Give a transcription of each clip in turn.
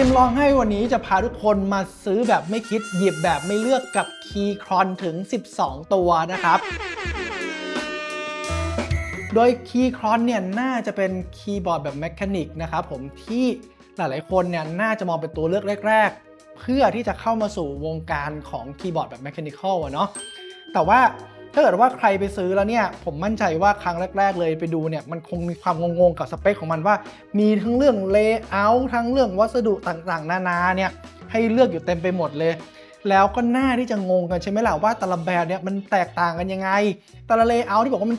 มลองให้วันนี้จะพาทุกคนมาซื้อแบบไม่คิดหยิบแบบไม่เลือกกับ Keychron ถึง12ตัวนะครับโดย Keychron เนี่ยน่าจะเป็นคีย์บอร์ดแบบแมคานิกนะครับผมที่หลายๆคนเนี่ยน่าจะมองเป็นตัวเลือกแรกๆเพื่อที่จะเข้ามาสู่วงการของคีย์บอร์ดแบบแมคานิคอลเนาะแต่ว่าถ้าเกิดว่าใครไปซื้อแล้วเนี่ยผมมั่นใจว่าครั้งแรกๆเลยไปดูเนี่ยมันคงมีความงงๆกับสเปคของมันว่ามีทั้งเรื่องเลเยอร์ทั้งเรื่องวัสดุต่างๆนานาเนี่ยให้เลือกอยู่เต็มไปหมดเลยแล้วก็น่าที่จะงงกันใช่ไหมล่ะว่าแต่ละแบบเนี่ยมันแตกต่างกันยังไงแต่ละเลเยอร์ที่บอกว่ามัน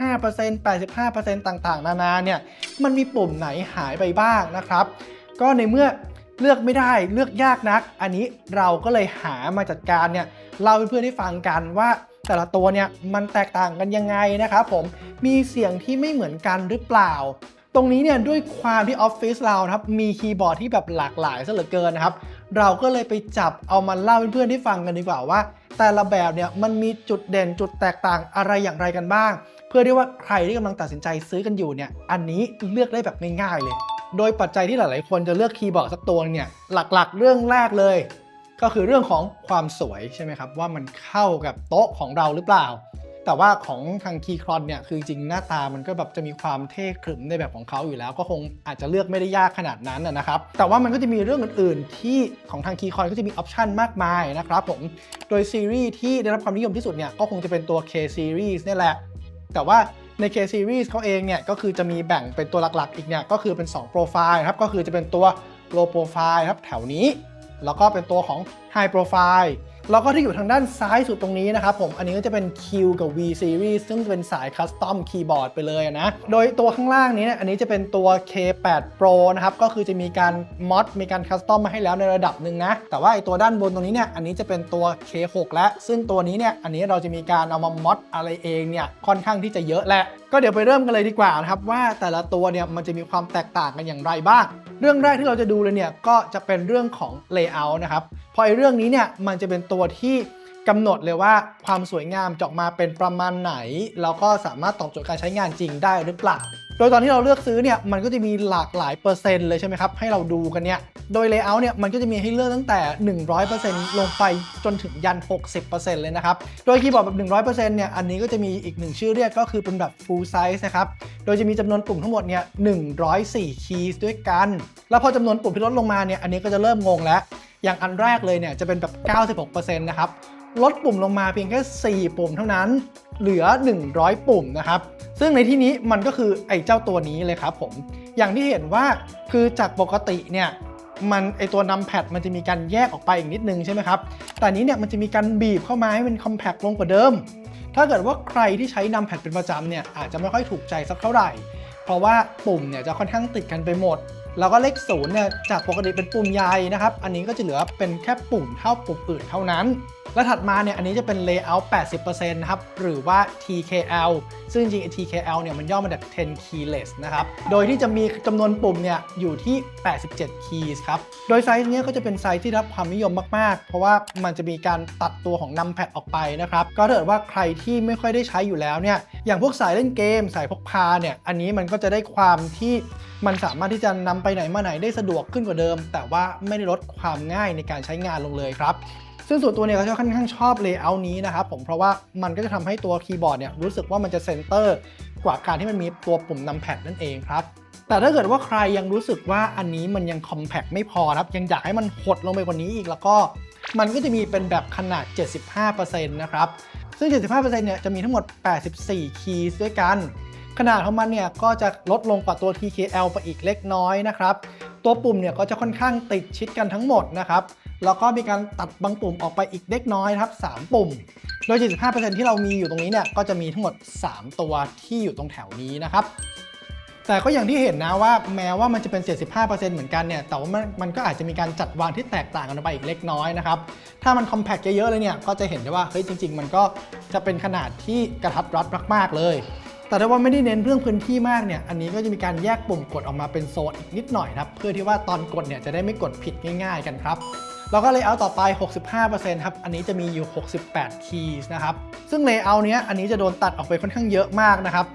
75% 85% ต่างๆนานาเนี่ยมันมีปุ่มไหนหายไปบ้างนะครับก็ในเมื่อเลือกไม่ได้เลือกยากนักอันนี้เราก็เลยหามาจัดการเนี่ยเล่าให้เพื่อนได้ฟังกันว่าแต่ละตัวเนี่ยมันแตกต่างกันยังไงนะครับผมมีเสียงที่ไม่เหมือนกันหรือเปล่าตรงนี้เนี่ยด้วยความที่ออฟฟิศเราครับมีคีย์บอร์ดที่แบบหลากหลายซะเหลือเกินนะครับเราก็เลยไปจับเอามาเล่าให้เพื่อนได้ฟังกันดีกว่าว่าแต่ละแบบเนี่ยมันมีจุดเด่นจุดแตกต่างอะไรอย่างไรกันบ้างเพื่อที่ว่าใครที่กำลังตัดสินใจซื้อกันอยู่เนี่ยอันนี้เลือกได้แบบง่ายๆเลยโดยปัจจัยที่หลายๆคนจะเลือกคีย์บอร์ดสักตัวเนี่ยหลักๆเรื่องแรกเลยก็คือเรื่องของความสวยใช่ไหมครับว่ามันเข้ากับโต๊ะของเราหรือเปล่าแต่ว่าของทาง Keychron เนี่ยคือจริงหน้าตามันก็แบบจะมีความเท่ขรึมในแบบของเขาอยู่แล้วก็คงอาจจะเลือกไม่ได้ยากขนาดนั้นนะครับแต่ว่ามันก็จะมีเรื่องอื่นๆที่ของทาง Keychron ก็จะมีออปชันมากมายนะครับผมโดยซีรีส์ที่ได้รับความนิยมที่สุดเนี่ยก็คงจะเป็นตัว K Series นี่แหละแต่ว่าใน K Series เขาเองเนี่ยก็คือจะมีแบ่งเป็นตัวหลักๆอีกเนี่ยก็คือเป็น2 Profile ครับก็คือจะเป็นตัว Low Profile ครับแถวนี้แล้วก็เป็นตัวของ High Profile แล้วก็ที่อยู่ทางด้านซ้ายสุดตรงนี้นะครับผมอันนี้ก็จะเป็น Q กับ V Series ซึ่งเป็นสาย Custom Keyboard ไปเลยนะโดยตัวข้างล่างนี้อันนี้จะเป็นตัว K8 Pro นะครับก็คือจะมีการ mod มีการ Custom มาให้แล้วในระดับหนึ่งนะแต่ว่าไอตัวด้านบนตรงนี้เนี่ยอันนี้จะเป็นตัว K6 และซึ่งตัวนี้เนี่ยอันนี้เราจะมีการเอามา mod อะไรเองเนี่ยค่อนข้างที่จะเยอะแหละก็เดี๋ยวไปเริ่มกันเลยดีกว่านะครับว่าแต่ละตัวเนี่ยมันจะมีความแตกต่างกันอย่างไรบ้างเรื่องแรกที่เราจะดูเลยเนี่ยก็จะเป็นเรื่องของ layout นะครับพอไอ้เรื่องนี้เนี่ยมันจะเป็นตัวที่กำหนดเลยว่าความสวยงามจะออกมาเป็นประมาณไหนแล้วก็สามารถตอบโจทย์การใช้งานจริงได้หรือเปล่าโดยตอนที่เราเลือกซื้อเนี่ยมันก็จะมีหลากหลายเปอร์เซ็นต์เลยใช่ไหมครับให้เราดูกันเนี่ยโดย layout เนี่ยมันก็จะมีให้เลือกตั้งแต่ 100% ลงไปจนถึงยัน 60% เลยนะครับโดยคีย์บอร์ดแบบ 100% เนี่ยอันนี้ก็จะมีอีกหนึ่งชื่อเรียกก็คือเป็นแบบ full size นะครับโดยจะมีจำนวนปุ่มทั้งหมดเนี่ย104 keys ด้วยกันแล้วพอจำนวนปุ่มที่ลดลงมาเนี่ยอันนี้ก็จะเริ่มงงแล้วอย่างอันแรกเลยเนี่ยจะเป็นแบบ 96% นะครับลดปุ่มลงมาเพียงแค่4ปุ่มเท่านั้นเหลือ100ปุ่มนะครับซึ่งในที่นี้มันก็คือไอ้เจ้าตัวนี้เลยครับผมอย่างที่เห็นว่าคือจากปกติเนี่ยมันไอตัวนัมแพดมันจะมีการแยกออกไปอีกนิดนึงใช่ไหมครับแต่นี้เนี่ยมันจะมีการบีบเข้ามาให้มันคอมแพคลงกว่าเดิมถ้าเกิดว่าใครที่ใช้นัมแพดเป็นประจำเนี่ยอาจจะไม่ค่อยถูกใจสักเท่าไหร่เพราะว่าปุ่มเนี่ยจะค่อนข้างติดกันไปหมดแล้วก็เลข0เนี่ยจากปกติเป็นปุ่มใหญ่นะครับอันนี้ก็จะเหลือเป็นแค่ปุ่มเท่าปุ่มอื่นเท่านั้นและถัดมาเนี่ยอันนี้จะเป็น layout 80% นะครับหรือว่า TKL ซึ่งจริงๆ TKL เนี่ยมันย่อมาจาก 10 keyless นะครับโดยที่จะมีจำนวนปุ่มเนี่ยอยู่ที่87 keys ครับโดยไซส์นี้ก็จะเป็นไซส์ที่รับความนิยมมากๆเพราะว่ามันจะมีการตัดตัวของนัมแพดออกไปนะครับก็ถ้าเกิดว่าใครที่ไม่ค่อยได้ใช้อยู่แล้วเนี่ยอย่างพวกสายเล่นเกมสายพกพาเนี่ยอันนี้มันก็จะได้ความที่มันสามารถที่จะนำไปไหนมาไหนได้สะดวกขึ้นกว่าเดิมแต่ว่าไม่ได้ลดความง่ายในการใช้งานลงเลยครับซึ่งส่วนตัวเนี่ยก็จะค่อนข้างชอบเลเยอร์นี้นะครับผมเพราะว่ามันก็จะทำให้ตัวคีย์บอร์ดเนี่ยรู้สึกว่ามันจะเซนเตอร์กว่าการที่มันมีตัวปุ่มนัมแพดนั่นเองครับแต่ถ้าเกิดว่าใครยังรู้สึกว่าอันนี้มันยังคอมแพคไม่พอครับยังอยากให้มันหดลงไปกว่านี้อีกแล้วก็มันก็จะมีเป็นแบบขนาด 75% นะครับซึ่ง 75% เนี่ยจะมีทั้งหมด84 keys ด้วยกันขนาดของมันเนี่ยก็จะลดลงกว่าตัว TKL ไปอีกเล็กน้อยนะครับตัวปุ่มเนี่ยก็จะค่อนข้างติดชิดกันทั้งหมดนะครับแล้วก็มีการตัดบางปุ่มออกไปอีกเล็กน้อยครับ3ปุ่มโดย 75% ที่เรามีอยู่ตรงนี้เนี่ยก็จะมีทั้งหมด3ตัวที่อยู่ตรงแถวนี้นะครับแต่ก็อย่างที่เห็นนะว่าแม้ว่ามันจะเป็น 75% เหมือนกันเนี่ยแต่ว่ามันก็อาจจะมีการจัดวางที่แตกต่างกันไปอีกเล็กน้อยนะครับถ้ามันคอมแพคเยอะๆเลยเนี่ยก็จะเห็นได้ว่าเฮ้ยจริงๆมันก็จะเป็นขนาดที่กระทัดรัดมากๆเลยแต่ถ้าว่าไม่ได้เน้นเรื่องพื้นที่มากเนี่ยอันนี้ก็จะมีการแยกปุ่มกดออกมาเป็นโซนอีกนิดหน่อยครับเพื่อที่ว่าตอนกดเนี่ยจะได้ไม่กดผิดง่ายๆกันครับแล้วก็ layout ต่อไป 65% ครับอันนี้จะมีอยู่68 keys นะครับซึ่ง layout เนี้ยอันนี้จะโดนตัดออกไปค่อนข้างเยอะมากนะครับ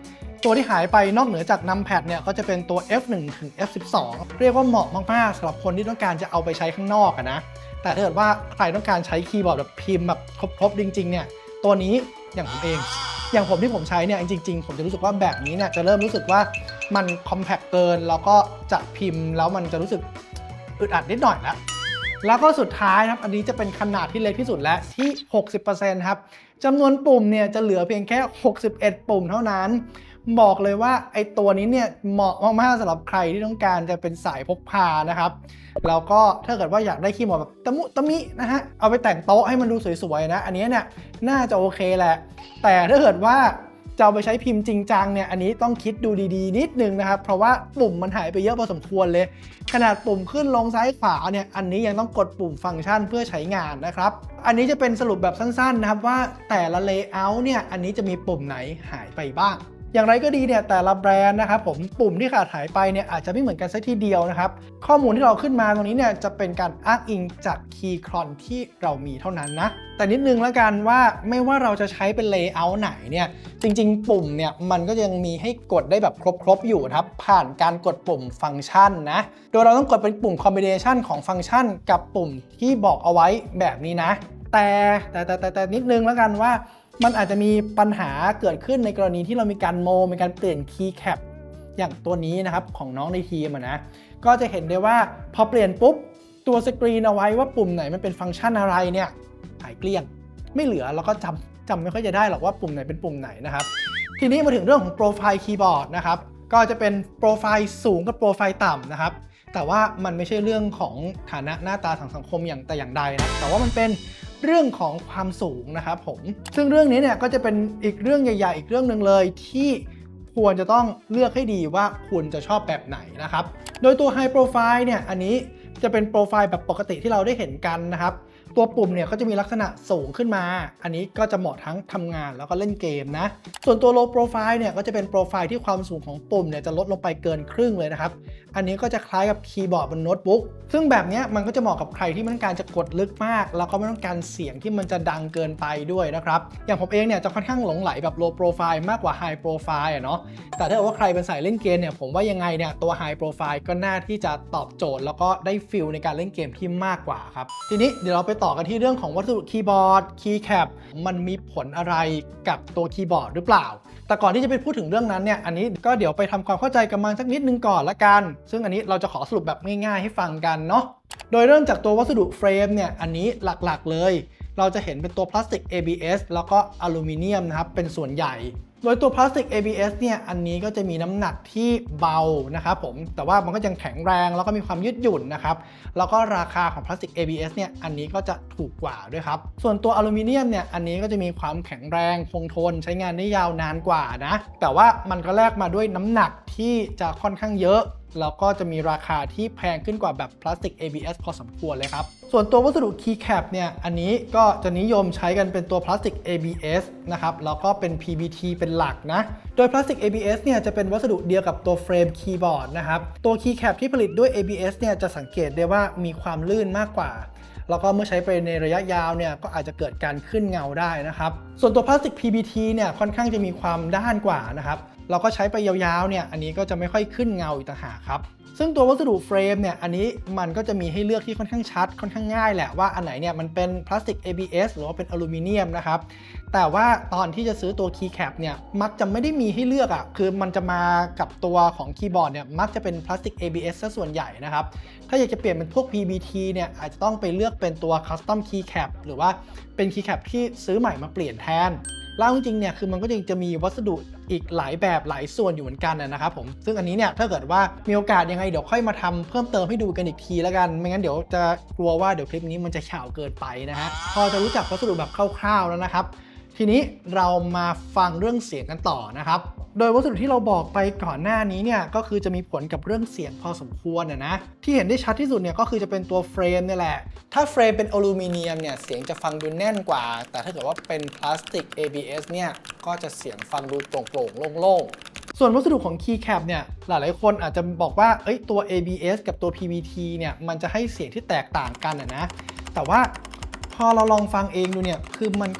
ตัวที่หายไปนอกเหนือจาก numpad เนี่ยก็จะเป็นตัว F1 ถึง F12 เรียกว่าเหมาะมากๆสำหรับคนที่ต้องการจะเอาไปใช้ข้างนอกนะแต่ถ้าเกิดว่าใครต้องการใช้คีย์บอร์ดแบบพิมพ์แบบครบๆจริงๆเนี่ยตัวนี้อย่างผมเองอย่างผมที่ผมใช้เนี่ยจริงๆผมจะรู้สึกว่าแบบนี้เนี่ยจะเริ่มรู้สึกว่ามัน compact เกินแล้วก็จะพิมพ์แล้วมันจะรู้สึกอึดอัดนิดหน่อยแล้วก็สุดท้ายครับอันนี้จะเป็นขนาดที่เล็กที่สุดและที่ 60% ครับจำนวนปุ่มเนี่ยจะเหลือเพียงแค่61ปุ่มเท่านั้นบอกเลยว่าไอตัวนี้เนี่ยเหมาะมากๆสำหรับใครที่ต้องการจะเป็นสายพกพานะครับแล้วก็ถ้าเกิดว่าอยากได้คีย์บอร์ดแบบตะมุตะมินะฮะเอาไปแต่งโต๊ะให้มันดูสวยๆนะอันนี้เนี่ยน่าจะโอเคแหละแต่ถ้าเกิดว่าจะเอาไปใช้พิมพ์จริงจังเนี่ยอันนี้ต้องคิดดูดีๆนิดนึงนะครับเพราะว่าปุ่มมันหายไปเยอะพอสมควรเลยขนาดปุ่มขึ้นลงซ้ายขวาเนี่ยอันนี้ยังต้องกดปุ่มฟังก์ชันเพื่อใช้งานนะครับอันนี้จะเป็นสรุปแบบสั้นๆนะครับว่าแต่ละ layout เนี่ยอันนี้จะมีปุ่มไหนหายไปบ้างอย่างไรก็ดีเนี่ยแต่ละแบรนด์นะครับผมปุ่มที่ขาดหายไปเนี่ยอาจจะไม่เหมือนกันสักทีเดียวนะครับข้อมูลที่เราขึ้นมาตรงนี้เนี่ยจะเป็นการอ้างอิงจากคีย์ครอนที่เรามีเท่านั้นนะแต่นิดนึงแล้วกันว่าไม่ว่าเราจะใช้เป็นเลเยอร์ไหนเนี่ยจริงๆปุ่มเนี่ยมันก็ยังมีให้กดได้แบบครบอยู่ครับผ่านการกดปุ่มฟังก์ชันนะโดยเราต้องกดเป็นปุ่มคอมบิเนชันของฟังก์ชันกับปุ่มที่บอกเอาไว้แบบนี้นะแต่นิดนึงแล้วกันว่ามันอาจจะมีปัญหาเกิดขึ้นในกรณีที่เรามีการมีการเปลี่ยนคีย์แคปอย่างตัวนี้นะครับของน้องในทีมนะก็จะเห็นได้ว่าพอเปลี่ยนปุ๊บตัวสกรีนเอาไว้ว่าปุ่มไหนมันเป็นฟังก์ชันอะไรเนี่ยหายเกลี้ยงไม่เหลือแล้วก็จำไม่ค่อยจะได้หรอกว่าปุ่มไหนเป็นปุ่มไหนนะครับทีนี้มาถึงเรื่องของโปรไฟล์คีย์บอร์ดนะครับก็จะเป็นโปรไฟล์สูงกับโปรไฟล์ต่ำนะครับแต่ว่ามันไม่ใช่เรื่องของฐานะหน้าตาทางสังคมอย่างใดนะแต่ว่ามันเป็นเรื่องของความสูงนะครับผมซึ่งเรื่องนี้เนี่ยก็จะเป็นอีกเรื่องใหญ่ๆอีกเรื่องหนึ่งเลยที่ควรจะต้องเลือกให้ดีว่าคุณจะชอบแบบไหนนะครับโดยตัว High Profile เนี่ยอันนี้จะเป็นโปรไฟล์แบบปกติที่เราได้เห็นกันนะครับตัวปุ่มเนี่ยก็จะมีลักษณะสูงขึ้นมาอันนี้ก็จะเหมาะทั้งทำงานแล้วก็เล่นเกมนะส่วนตัว Low Profile เนี่ยก็จะเป็นโปรไฟล์ที่ความสูงของปุ่มเนี่ยจะลดลงไปเกินครึ่งเลยนะครับอันนี้ก็จะคล้ายกับคีย์บอร์ดบนโน้ตบุ๊กซึ่งแบบนี้มันก็จะเหมาะกับใครที่ไม่ต้องการจะกดลึกมากแล้วก็ไม่ต้องการเสียงที่มันจะดังเกินไปด้วยนะครับอย่างผมเองเนี่ยจะค่อนข้างหลงไหลแบบ Low Profile มากกว่า High Profile เนาะแต่ถ้าว่าใครเป็นสายเล่นเกมเนี่ยผมว่ายังไงเนี่ยตัว High Profile ก็น่าที่จะตอบโจทย์แล้วก็ได้ฟีลในการเล่นเกมที่มากกว่าครับทีนี้เดี๋ยวเราไปต่อกันที่เรื่องของวัสดุคีย์บอร์ดคีย์แคปมันมีผลอะไรกับตัวคีย์บอร์ดหรือเปล่าแต่ก่อนที่จะไปพูดถึงเรื่องนั้นเนี่ยอันนี้ก็เดี๋ยวไปทำความเข้าใจกันมาสักนิดนึงก่อนละกันซึ่งอันนี้เราจะขอสรุปแบบง่ายๆให้ฟังกันเนาะโดยเริ่มจากตัววัสดุเฟรมเนี่ยอันนี้หลักๆเลยเราจะเห็นเป็นตัวพลาสติก ABS แล้วก็อลูมิเนียมนะครับเป็นส่วนใหญ่โดยตัวพลาสติก ABS เนี่ยอันนี้ก็จะมีน้ำหนักที่เบานะครับผมแต่ว่ามันก็ยังแข็งแรงแล้วก็มีความยืดหยุ่นนะครับแล้วก็ราคาของพลาสติก ABS เนี่ยอันนี้ก็จะถูกกว่าด้วยครับส่วนตัวอลูมิเนียมเนี่ยอันนี้ก็จะมีความแข็งแรงคงทนใช้งานได้ยาวนานกว่านะแต่ว่ามันก็แลกมาด้วยน้ำหนักที่จะค่อนข้างเยอะแล้วก็จะมีราคาที่แพงขึ้นกว่าแบบพลาสติก ABS พอสมควรเลยครับส่วนตัววัสดุ Keycap เนี่ยอันนี้ก็จะนิยมใช้กันเป็นตัวพลาสติก ABS นะครับแล้วก็เป็น PBT เป็นหลักนะโดยพลาสติก ABS เนี่ยจะเป็นวัสดุเดียวกับตัวเฟรมคีย์บอร์ดนะครับตัว Keycap ที่ผลิตด้วย ABS เนี่ยจะสังเกตได้ว่ามีความลื่นมากกว่าแล้วก็เมื่อใช้ไปในระยะยาวเนี่ยก็อาจจะเกิดการขึ้นเงาได้นะครับส่วนตัวพลาสติก PBT เนี่ยค่อนข้างจะมีความด้านกว่านะครับเราก็ใช้ไปยาวๆเนี่ยอันนี้ก็จะไม่ค่อยขึ้นเงาอีกต่างหากครับซึ่งตัววัสดุเฟรมเนี่ยอันนี้มันก็จะมีให้เลือกที่ค่อนข้างชัดค่อนข้างง่ายแหละว่าอันไหนเนี่ยมันเป็นพลาสติก ABS หรือว่าเป็นอลูมิเนียมนะครับแต่ว่าตอนที่จะซื้อตัว Keycap เนี่ยมักจะไม่ได้มีให้เลือกอ่ะคือมันจะมากับตัวของคีย์บอร์ดเนี่ยมักจะเป็นพลาสติก ABS ซะส่วนใหญ่นะครับถ้าอยากจะเปลี่ยนเป็นพวก PBT เนี่ยอาจจะต้องไปเลือกเป็นตัว Custom Keycap หรือว่าเป็น Keycap ที่ซื้อใหม่มาเปลี่ยนแทนแล้วจริงๆเนี่ยคือมันก็ยังจะมีวัสดุอีกหลายแบบหลายส่วนอยู่เหมือนกันนะครับผมซึ่งอันนี้เนี่ยถ้าเกิดว่ามีโอกาสยังไงเดี๋ยวค่อยมาทำเพิ่มเติมให้ดูกันอีกทีแล้วกันไม่งั้นเดี๋ยวจะกลัวว่าเดี๋ยวคลิปนี้มันจะยาวเกินไปนะฮะพอจะรู้จักวัสดุแบบคร่าวๆแล้วนะครับทีนี้เรามาฟังเรื่องเสียงกันต่อนะครับโดยวัสดุที่เราบอกไปก่อนหน้านี้เนี่ยก็คือจะมีผลกับเรื่องเสียงพอสมควรนะที่เห็นได้ชัดที่สุดเนี่ยก็คือจะเป็นตัวเฟรมนี่แหละถ้าเฟรมเป็นอลูมิเนียมเนี่ยเสียงจะฟังดูแน่นกว่าแต่ถ้าเกิดว่าเป็นพลาสติก ABS เนี่ยก็จะเสียงฟังดูโปร่งๆโล่งๆส่วนวัสดุของ Keycap เนี่ยหลายๆคนอาจจะบอกว่าตัว ABS กับตัว PBT เนี่ยมันจะให้เสียงที่แตกต่างกันนะแต่ว่าพอเราลองฟังเองดูเนี่ยคือมันก็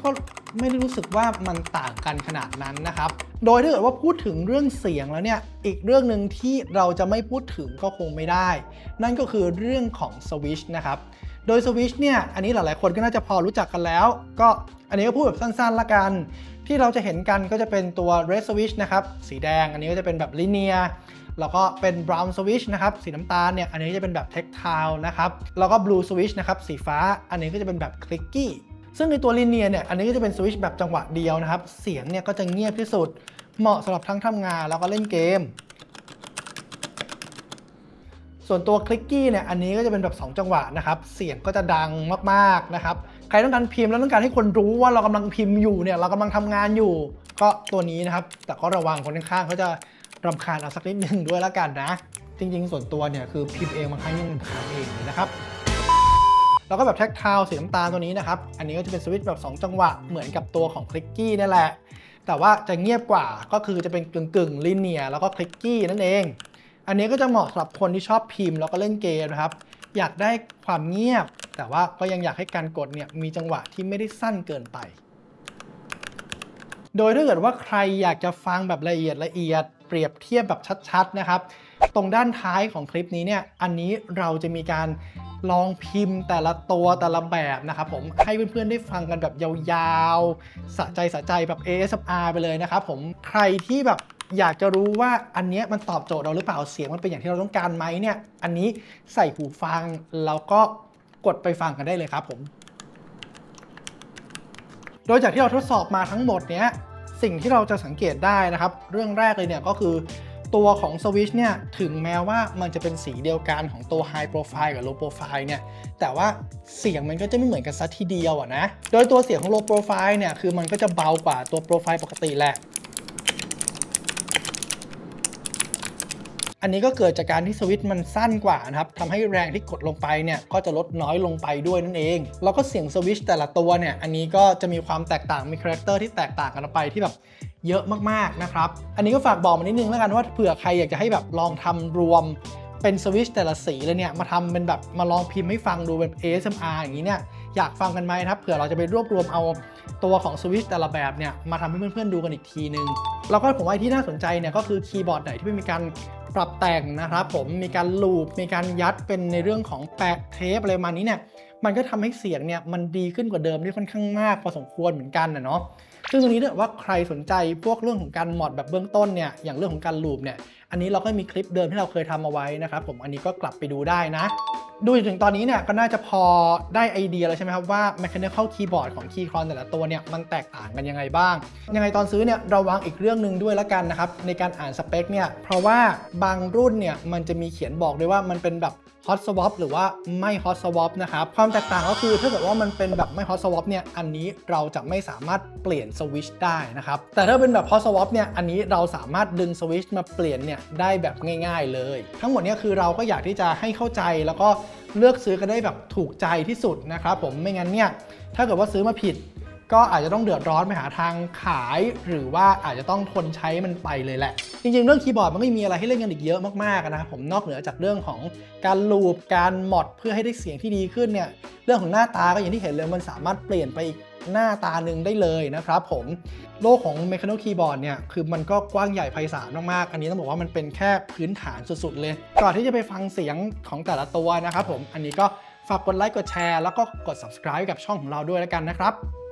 ไม่ได้รู้สึกว่ามันต่างกันขนาดนั้นนะครับโดยถ้าเกิดว่าพูดถึงเรื่องเสียงแล้วเนี่ยอีกเรื่องหนึ่งที่เราจะไม่พูดถึงก็คงไม่ได้นั่นก็คือเรื่องของสวิตช์นะครับโดยสวิตช์เนี่ยอันนี้หลายๆคนก็น่าจะพอรู้จักกันแล้วก็อันนี้ก็พูดแบบสั้นๆละกันที่เราจะเห็นกันก็จะเป็นตัว red switch นะครับสีแดงอันนี้ก็จะเป็นแบบ linear แล้วก็เป็น brown switch นะครับสีน้ำตาลเนี่ยอันนี้จะเป็นแบบ tactile นะครับแล้วก็ blue switch นะครับสีฟ้าอันนี้ก็จะเป็นแบบ clicky ซึ่งในตัว linear เนี่ยอันนี้ก็จะเป็นสวิตช์แบบจังหวะเดียวนะครับเสียงเนี่ยก็จะเงียบที่สุดเหมาะสำหรับทั้งทำงานแล้วก็เล่นเกมส่วนตัวคลิกกี้เนี่ยอันนี้ก็จะเป็นแบบ2จังหวะนะครับเสียงก็จะดังมากๆนะครับใครต้องการพิมพ์แล้วต้องการให้คนรู้ว่าเรากำลังพิมพ์อยู่เนี่ยเรากำลังทำงานอยู่ก็ตัวนี้นะครับแต่ก็ระวังคนข้างๆเขาจะรำคาญเอาสักนิดนึงด้วยแล้วกันนะจริงๆส่วนตัวเนี่ยคือพิมพ์เองบางครั้งยังรำคาญเองเลยนะครับแล้วก็แบบแท็กทาวสีน้ำตาลตัวนี้นะครับอันนี้ก็จะเป็นสวิตช์แบบ2จังหวะเหมือนกับตัวของคลิกกี้นั่นแหละแต่ว่าจะเงียบกว่าก็คือจะเป็นกึ่งลิเนียร์แล้วก็คลิกกี้นั่นเองอันนี้ก็จะเหมาะสำหรับคนที่ชอบพิมพ์แล้วก็เล่นเกมนะครับอยากได้ความเงียบแต่ว่าก็ยังอยากให้การกดเนี่ยมีจังหวะที่ไม่ได้สั้นเกินไปโดยถ้าเกิดว่าใครอยากจะฟังแบบละเอียดเปรียบเทียบแบบชัดๆนะครับตรงด้านท้ายของคลิปนี้เนี่ยอันนี้เราจะมีการลองพิมพ์แต่ละตัวแต่ละแบบนะครับผมให้เพื่อนๆได้ฟังกันแบบยาวๆสะใจแบบ ASMR ไปเลยนะครับผมใครที่แบบอยากจะรู้ว่าอันนี้มันตอบโจทย์เราหรือเปล่าเสียงมันเป็นอย่างที่เราต้องการไหมเนี่ยอันนี้ใส่หูฟังแล้วก็กดไปฟังกันได้เลยครับผมโดยจากที่เราทดสอบมาทั้งหมดเนี้ยสิ่งที่เราจะสังเกตได้นะครับเรื่องแรกเลยเนี่ยก็คือตัวของสวิตช์เนี่ยถึงแม้ว่ามันจะเป็นสีเดียวกันของตัว High Profile กับ Low Profile เนี่ยแต่ว่าเสียงมันก็จะไม่เหมือนกันซะทีเดียวนะโดยตัวเสียงของ Low Profile เนี่ยคือมันก็จะเบากว่าตัว Profile ปกติแหละอันนี้ก็เกิดจากการที่สวิตช์มันสั้นกว่านะครับทำให้แรงที่กดลงไปเนี่ยก็จะลดน้อยลงไปด้วยนั่นเองแล้วก็เสียงสวิตช์แต่ละตัวเนี่ยอันนี้ก็จะมีความแตกต่างมีคาแรคเตอร์ที่แตกต่างกันไปที่แบบเยอะมากๆนะครับอันนี้ก็ฝากบอกมานิดนึงแล้วกันว่าเผื่อใครอยากจะให้แบบลองทำรวมเป็นสวิตช์แต่ละสีเลยเนี่ยมาทำเป็นแบบมาลองพิมพ์ให้ฟังดูเป็น ASMR อย่างนี้เนี่ยอยากฟังกันไหมครับเผื่อเราจะไปรวบรวมเอาตัวของสวิตช์แต่ละแบบเนี่ยมาทำให้เพื่อนๆดูกันอีกทีนึงแล้วก็ผมว่าที่น่าสนใจเนี่ยก็คือคีย์บอร์ดไหนที่มีการปรับแต่งนะครับผมมีการลูปมีการยัดเป็นในเรื่องของแปะเทปอะไรประมาณนี้เนี่ยมันก็ทำให้เสียงเนี่ยมันดีขึ้นกว่าเดิมได้ค่อนข้างมากพอสมควรเหมือนกันนะเนาะซึ่งตรงนี้เนี่ยว่าใครสนใจพวกเรื่องของการมอดแบบเบื้องต้นเนี่ยอย่างเรื่องของการลูปเนี่ยอันนี้เราก็มีคลิปเดิมที่เราเคยทำเอาไว้นะครับผมอันนี้ก็กลับไปดูได้นะดูถึงตอนนี้เนี่ยก็น่าจะพอได้ไอเดียแล้วใช่ไหมครับว่า Mechanical Keyboard ของ Keychron แต่ละตัวเนี่ยมันแตกต่างกันยังไงบ้างยังไงตอนซื้อเนี่ยระวังอีกเรื่องหนึ่งด้วยละกันนะครับในการอ่านสเปคเนี่ยเพราะว่าบางรุ่นเนี่ยมันจะมีเขียนบอกด้วยว่ามันเป็นแบบ Hot Swap หรือว่าไม่ Hot Swap นะครับความแตกต่างก็คือถ้าเกิดว่ามันเป็นแบบไม่ Hot Swap เนี่ยอันนี้เราจะไม่สามารถเปลี่ยนสวิตช์ได้นะครับแต่ถ้าเป็นแบบ Hot Swap เนี่ยอันนี้เราสามารถดึงสวิตช์มาเปลี่ยนเนี่ยได้แบบง่ายๆเลยทั้งหมดนี้คือเราก็อยากที่จะให้เข้าใจแล้วก็เลือกซื้อกันได้แบบถูกใจที่สุดนะครับผมไม่งั้นเนี่ยถ้าเกิดว่าซื้อมาผิดก็อาจจะต้องเดือดร้อนไปหาทางขายหรือว่าอาจจะต้องทนใช้มันไปเลยแหละจริงๆเรื่องคีย์บอร์ดมันก็มีอะไรให้เล่นกันอีกเยอะมากๆนะครับผมนอกเหนือจากเรื่องของการลูปการมอดเพื่อให้ได้เสียงที่ดีขึ้นเนี่ยเรื่องของหน้าตาก็อย่างที่เห็นเลยมันสามารถเปลี่ยนไปอีกหน้าตาหนึ่งได้เลยนะครับผมโลกของ Mechanical Keyboard เนี่ยคือมันก็กว้างใหญ่ไพศาลมากๆอันนี้ต้องบอกว่ามันเป็นแค่พื้นฐานสุดๆเลยก่อนที่จะไปฟังเสียงของแต่ละตัวนะครับผมอันนี้ก็ฝากกดไลค์กดแชร์แล้วก็กด subscribe กับช่องของเราด้วยแล้วกันนะครับ